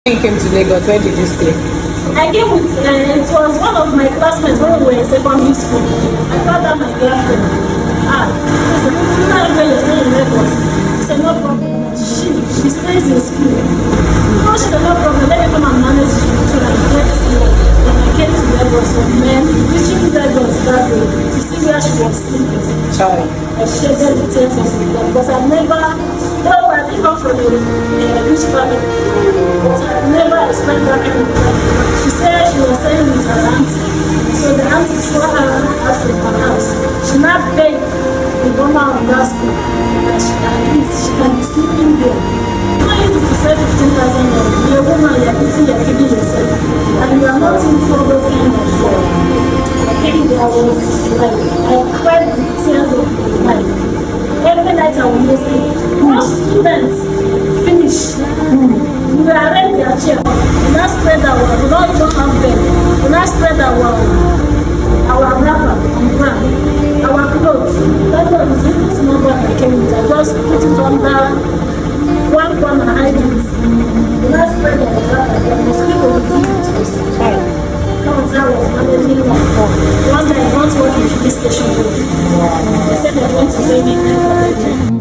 When you came to Lagos, where did you stay? I came with, it was one of my classmates when we were in secondary school. I called her my girlfriend. He said, you know where you're staying in Lagos? She said, no problem. She stays in school. No, she said, no problem. Let me come and manage you so that you get slow. When I came to Lagos, men reaching Lagos that way to see where she was sleeping. Child. I shared the details of it because I've never, though I didn't come from a rich family, but I never expected that kind of life. She said she was staying with her auntie, so the auntie saw her out from her house. She now begged the woman of that school that at least she can be sleeping there. It's not easy to save 15,000. You're a woman, you're eating, you're feeding yourself, and you are not in for those kind of job. I think there was like, I cried with tears of life. Every night I will listen. Most students finish. We arrange their chair. We now spread our, we don't even have bed. We now spread our wrapper on the ground. Our clothes. That was a small bag I came with. I just put it under one corner, hide it. We now spread our wrapper. We sleep over the TV. That was how I was managing that. One day I went to work in the police station. They said they went to pay me 10,000.